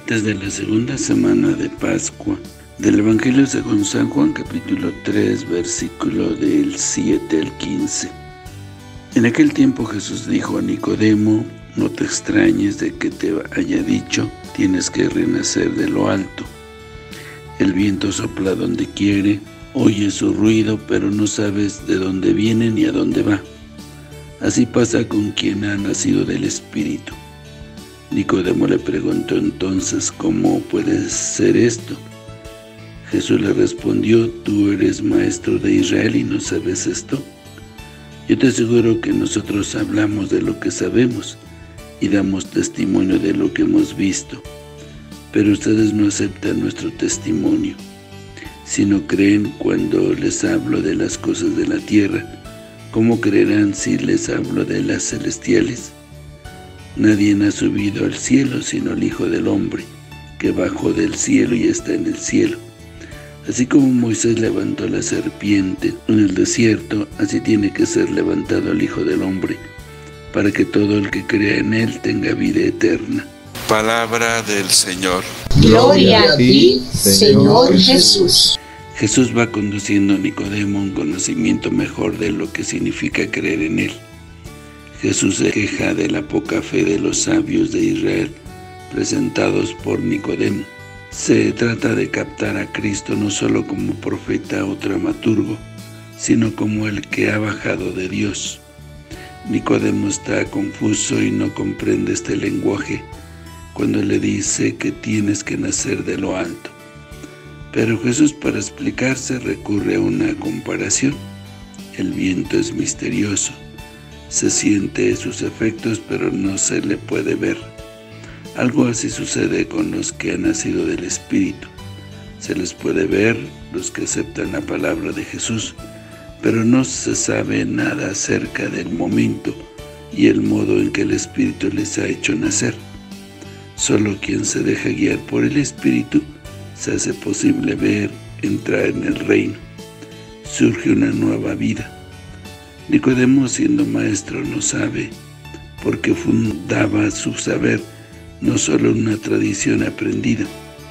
Desde la segunda semana de Pascua, del Evangelio según San Juan, capítulo 3, versículo del 7 al 15. En aquel tiempo Jesús dijo a Nicodemo: no te extrañes de que te haya dicho, tienes que renacer de lo alto. El viento sopla donde quiere, oyes su ruido, pero no sabes de dónde viene ni a dónde va. Así pasa con quien ha nacido del Espíritu. Nicodemo le preguntó entonces: ¿cómo puede ser esto? Jesús le respondió: ¿tú eres maestro de Israel y no sabes esto? Yo te aseguro que nosotros hablamos de lo que sabemos y damos testimonio de lo que hemos visto, pero ustedes no aceptan nuestro testimonio. Si no creen cuando les hablo de las cosas de la tierra, ¿cómo creerán si les hablo de las celestiales? Nadie ha subido al cielo sino el Hijo del Hombre, que bajó del cielo y está en el cielo. Así como Moisés levantó la serpiente en el desierto, así tiene que ser levantado el Hijo del Hombre, para que todo el que crea en él tenga vida eterna. Palabra del Señor. Gloria a ti, Señor Jesús. Jesús va conduciendo a Nicodemo a un conocimiento mejor de lo que significa creer en él. Jesús se queja de la poca fe de los sabios de Israel, presentados por Nicodemo. Se trata de captar a Cristo no solo como profeta o dramaturgo, sino como el que ha bajado de Dios. Nicodemo está confuso y no comprende este lenguaje cuando le dice que tienes que nacer de lo alto. Pero Jesús, para explicarse, recurre a una comparación. El viento es misterioso. Se siente sus efectos, pero no se le puede ver. Algo así sucede con los que han nacido del Espíritu. Se les puede ver, los que aceptan la palabra de Jesús, pero no se sabe nada acerca del momento y el modo en que el Espíritu les ha hecho nacer. Solo quien se deja guiar por el Espíritu se hace posible ver, entrar en el reino. Surge una nueva vida. Nicodemo, siendo maestro, no sabe, porque fundaba su saber no solo en una tradición aprendida.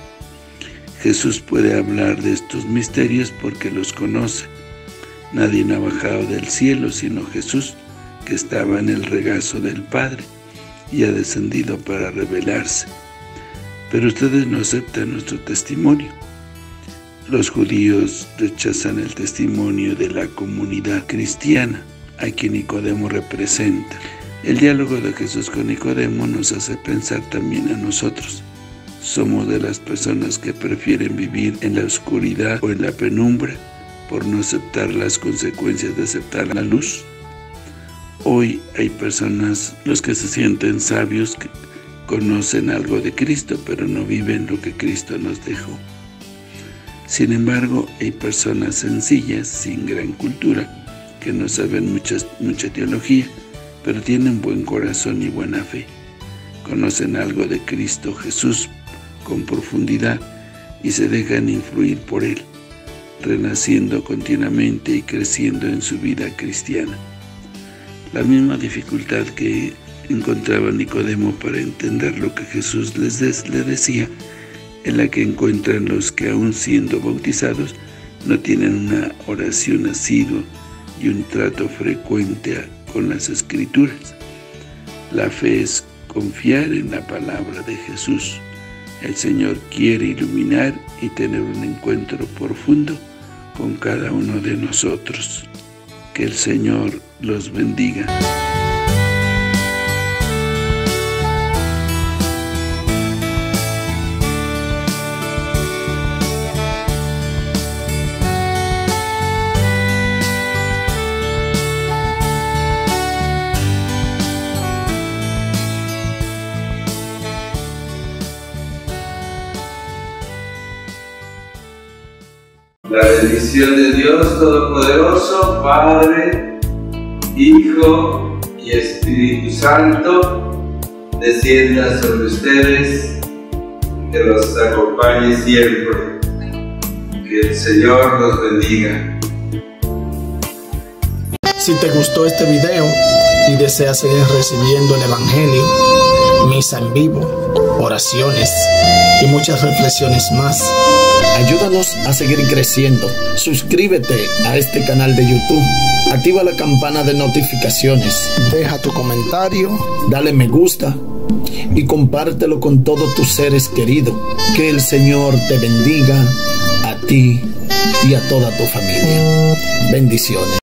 Jesús puede hablar de estos misterios porque los conoce. Nadie ha bajado del cielo sino Jesús, que estaba en el regazo del Padre y ha descendido para revelarse. Pero ustedes no aceptan nuestro testimonio. Los judíos rechazan el testimonio de la comunidad cristiana, a quien Nicodemo representa. El diálogo de Jesús con Nicodemo nos hace pensar también a nosotros. ¿Somos de las personas que prefieren vivir en la oscuridad o en la penumbra por no aceptar las consecuencias de aceptar la luz? Hoy hay personas, los que se sienten sabios, que conocen algo de Cristo, pero no viven lo que Cristo nos dejó. Sin embargo, hay personas sencillas, sin gran cultura, que no saben mucha teología, pero tienen buen corazón y buena fe. Conocen algo de Cristo Jesús con profundidad y se dejan influir por Él, renaciendo continuamente y creciendo en su vida cristiana. La misma dificultad que encontraba Nicodemo para entender lo que Jesús le decía, en la que encuentran los que, aún siendo bautizados, no tienen una oración asidua y un trato frecuente con las Escrituras. La fe es confiar en la palabra de Jesús. El Señor quiere iluminar y tener un encuentro profundo con cada uno de nosotros. Que el Señor los bendiga. La bendición de Dios Todopoderoso, Padre, Hijo y Espíritu Santo, descienda sobre ustedes, que los acompañe siempre. Que el Señor los bendiga. Si te gustó este video y deseas seguir recibiendo el Evangelio, misa en vivo, oraciones y muchas reflexiones más. Ayúdanos a seguir creciendo. Suscríbete a este canal de YouTube. Activa la campana de notificaciones. Deja tu comentario. Dale me gusta y compártelo con todos tus seres queridos. Que el Señor te bendiga a ti y a toda tu familia. Bendiciones.